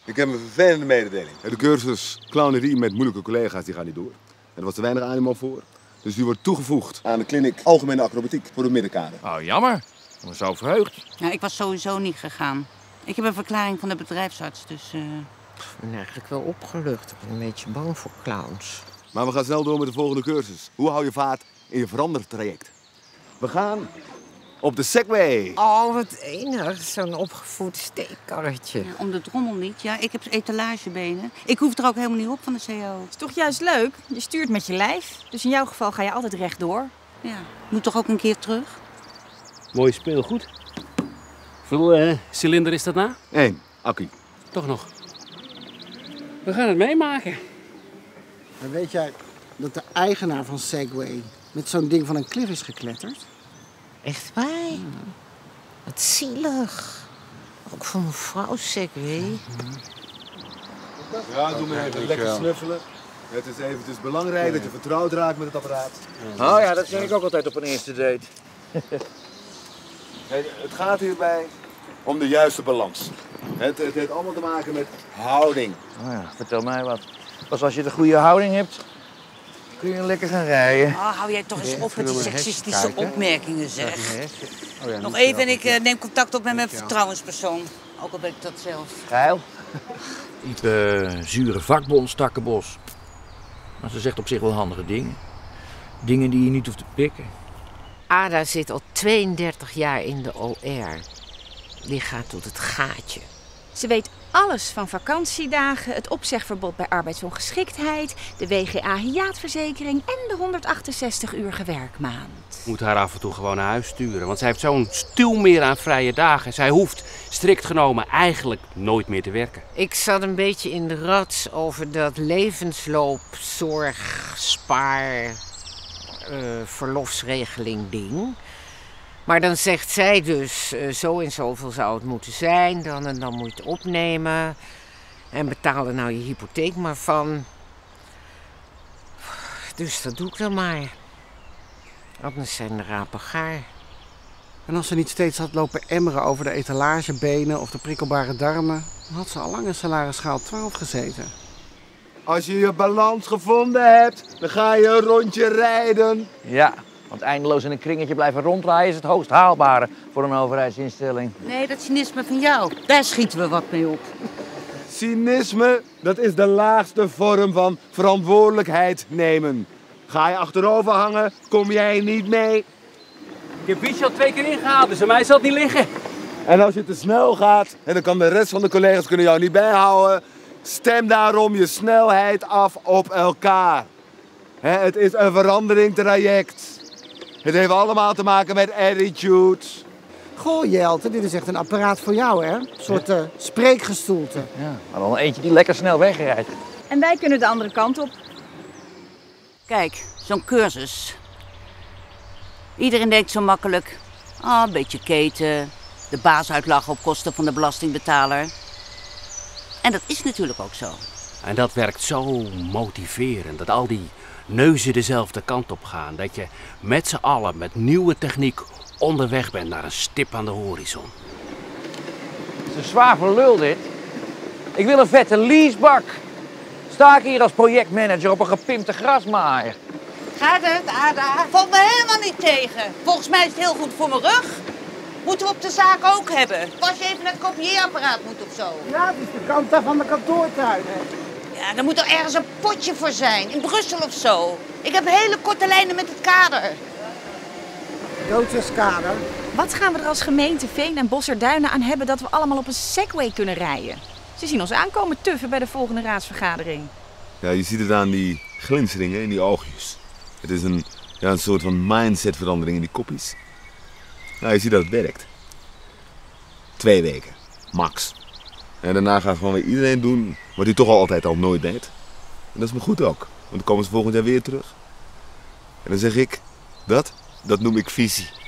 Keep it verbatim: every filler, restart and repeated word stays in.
Ik heb een vervelende mededeling. De cursus clownerie met moeilijke collega's die gaat niet door. En er was te weinig animo voor. Dus die wordt toegevoegd aan de kliniek Algemene Acrobatiek voor de middenkader. Oh, jammer. Ik ben zo verheugd. Ja, ik was sowieso niet gegaan. Ik heb een verklaring van de bedrijfsarts, dus... Uh... Ik ben eigenlijk wel opgelucht. Ik ben een beetje bang voor clowns. Maar we gaan snel door met de volgende cursus. Hoe hou je vaart in je verandertraject? We gaan op de Segway. Oh, wat enig. Zo'n opgevoed steekkarretje. Ja, om de drommel niet. Ja, ik heb etalagebenen. Ik hoef er ook helemaal niet op van de C O. Is toch juist leuk? Je stuurt met je lijf. Dus in jouw geval ga je altijd rechtdoor. Ja, moet toch ook een keer terug? Mooi speelgoed. Hoeveel uh, cilinder is dat nou? Eén, accu. Toch nog. We gaan het meemaken. Maar weet jij dat de eigenaar van Segway met zo'n ding van een klif is gekletterd? Echt waar? Ja. Wat zielig. Ook voor mevrouw Segway. Ja, doe maar even lekker snuffelen. Het is eventjes belangrijk dat je vertrouwd raakt met het apparaat. Oh ja, dat zeg ik ook altijd op een eerste date. Het gaat hierbij om de juiste balans. Het, het heeft allemaal te maken met houding. Oh ja, vertel mij wat. Pas als je de goede houding hebt, kun je lekker gaan rijden. Oh, hou jij toch eens op met die seksistische opmerkingen, zeg. Oh ja, Nog even en ik uh, neem contact op met mijn vertrouwenspersoon. Ook al ben ik dat zelf. Geil. Type zure vakbond Stakkenbos. Maar ze zegt op zich wel handige dingen. Dingen die je niet hoeft te pikken. Ada zit al tweeëndertig jaar in de O R. Die gaat tot het gaatje. Ze weet alles van vakantiedagen, het opzegverbod bij arbeidsongeschiktheid, de W G A-hiaatverzekering en de honderdachtenzestig uurige werkmaand. Moet haar af en toe gewoon naar huis sturen, want zij heeft zo'n stuw meer aan vrije dagen. Zij hoeft, strikt genomen, eigenlijk nooit meer te werken. Ik zat een beetje in de rats over dat levensloop, zorg, spaar, uh, verlofsregeling ding. Maar dan zegt zij dus, uh, zo en zoveel zou het moeten zijn, dan en dan moet je het opnemen. En betaal er nou je hypotheek maar van. Dus dat doe ik dan maar. Anders zijn de rapen gaar. En als ze niet steeds had lopen emmeren over de etalagebenen of de prikkelbare darmen, dan had ze al lang in salarisschaal twaalf gezeten. Als je je balans gevonden hebt, dan ga je een rondje rijden. Ja. Want eindeloos in een kringetje blijven ronddraaien is het hoogst haalbare voor een overheidsinstelling. Nee, dat cynisme van jou, daar schieten we wat mee op. Cynisme, dat is de laagste vorm van verantwoordelijkheid nemen. Ga je achterover hangen, kom jij niet mee. Ik heb Wiesje al twee keer ingehaald, dus aan mij zal het niet liggen. En als je te snel gaat, en dan kan de rest van de collega's kunnen jou niet bijhouden, stem daarom je snelheid af op elkaar. He, het is een verandering traject. Het heeft allemaal te maken met attitude. Goh, Jelte, dit is echt een apparaat voor jou, hè? Een soort uh, spreekgestoelte. Ja, maar dan eentje die lekker snel wegrijdt. En wij kunnen de andere kant op. Kijk, zo'n cursus. Iedereen denkt zo makkelijk. Ah, een beetje keten. De baas uitlachen op kosten van de belastingbetaler. En dat is natuurlijk ook zo. En dat werkt zo motiverend, dat al die neuzen dezelfde kant op gaan. Dat je met z'n allen met nieuwe techniek onderweg bent naar een stip aan de horizon. Het is een zwaar voor lul dit. Ik wil een vette leasebak. Sta ik hier als projectmanager op een gepimpte grasmaaier. Gaat het, Ada? Valt me helemaal niet tegen. Volgens mij is het heel goed voor mijn rug. Moeten we op de zaak ook hebben. Als je even naar het kopieerapparaat moet of zo. Ja, het is de kant daar van de kantoortuin. Ja, daar moet er ergens een potje voor zijn. In Brussel of zo. Ik heb hele korte lijnen met het kader. Doodseskader. Wat gaan we er als gemeente Veen en Bosserduinen aan hebben dat we allemaal op een Segway kunnen rijden? Ze zien ons aankomen tuffen bij de volgende raadsvergadering. Ja, je ziet het aan die glinsteringen in die oogjes. Het is een, ja, een soort van mindsetverandering in die kopjes. Nou, je ziet dat het werkt. Twee weken, max. En daarna gaat gewoon weer iedereen doen wat hij toch al altijd al nooit deed. En dat is me goed ook, want dan komen ze volgend jaar weer terug. En dan zeg ik, dat, dat noem ik visie.